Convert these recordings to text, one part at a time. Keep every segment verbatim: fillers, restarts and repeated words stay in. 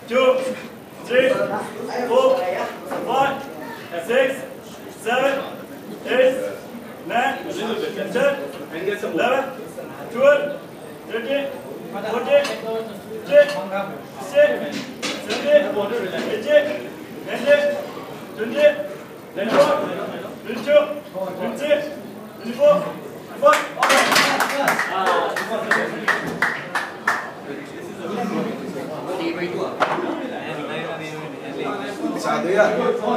two, three, four, five, six, seven, eight, nine, ten, eleven, twelve, thirteen, fourteen, fifteen, sixteen, seventeen, eighteen, nineteen, twenty, twenty-one, twenty-two, twenty-three, twenty-four, Sado yan.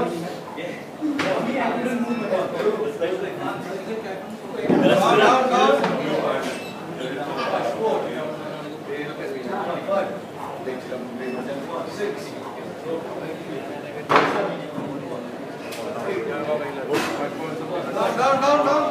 Down, down, down.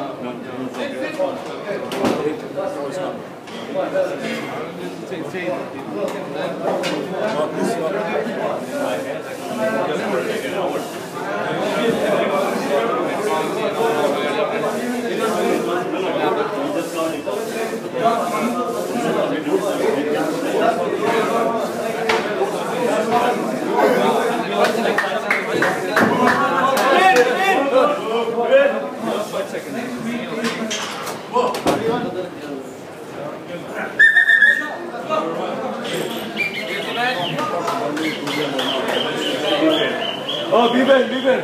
Oh, Biben, Biben.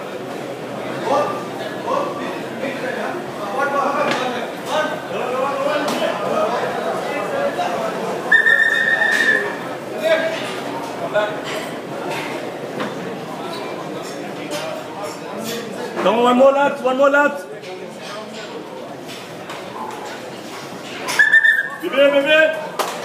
Come on, one more lap, one more lap. Biben, Biben.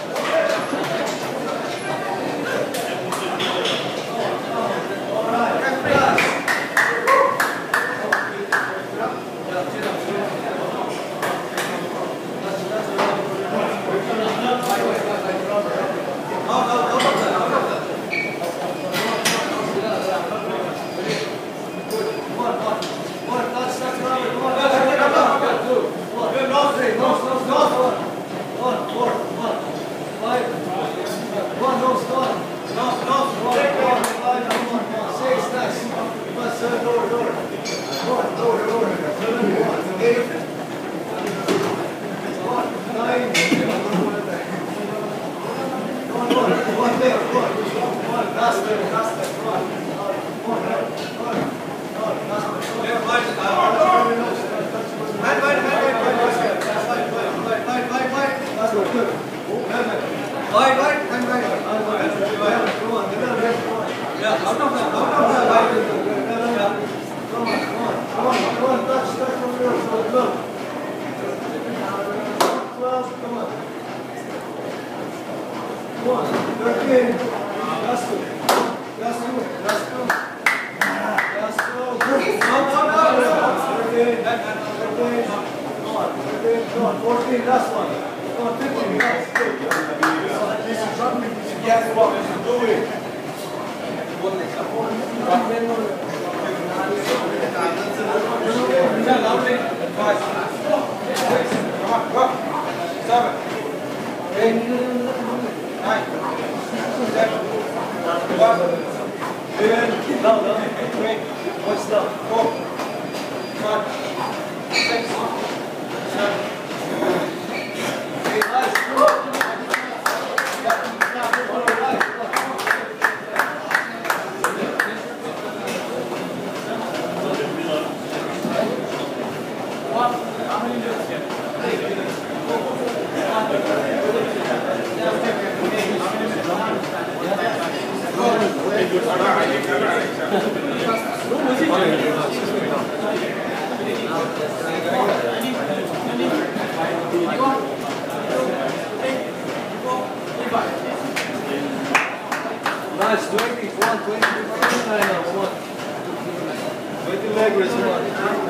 Nice, twenty, one, twenty, one. twenty leg raise, one.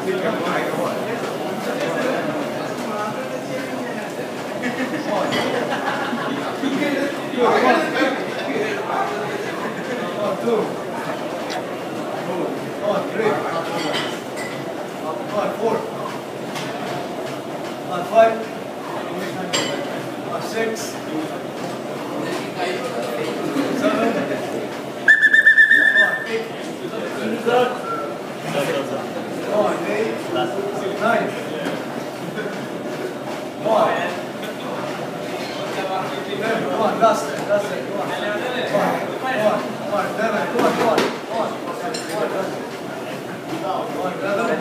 One, two. One, three. One, four. One, five. One, six. Seven. on, last leg, last leg, come on. Come on, come on, come on, eleven, come on, come on, come on. Come on, eleven.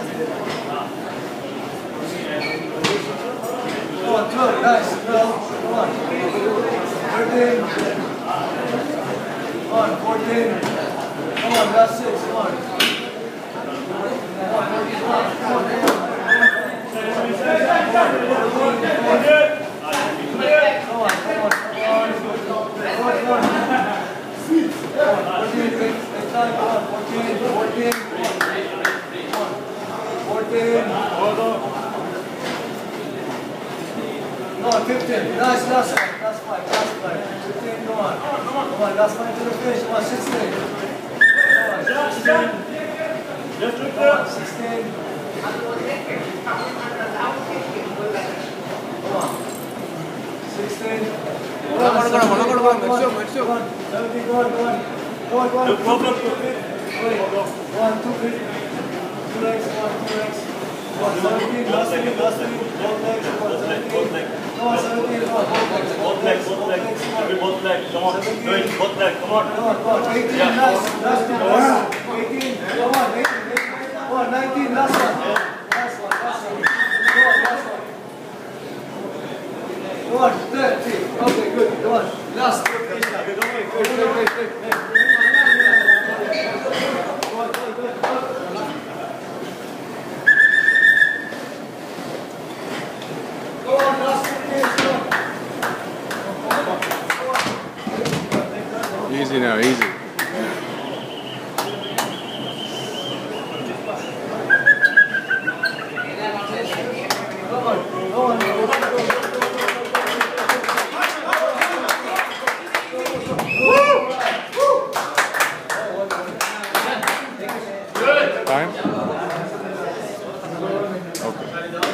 Come on, twelve, nice, twelve, come on. thirteen. Come on, fourteen. Come on, last six, come on. Come on, come on, come on. Come on, fifteen. Nice, last five, last five, last five. fifteen, come on. Come on, last five to the finish. Come on, sixteen. Come on, sixteen. Come on, sixteen. Come on. sixteen. Come on, seventeen, go on, go on. seventeen, go on, go on. Go on, go on. No problem. Go on, two feet. Two legs, go on, two legs. Come on, seventeen, last feet, last feet. Both legs, come on, seventeen. Come on, seventeen, come on, both legs. Both legs, both legs. Every both legs. Come on. Do it. Both legs. Come on. Come on, come on. eighteen, Yeah. last, last two, last. eighteen, come on, eighteen, eighteen. Come on, nineteen, last one. Last one, last one. Come on, last one. Come on, thirty. Okay, good. Come on. Last.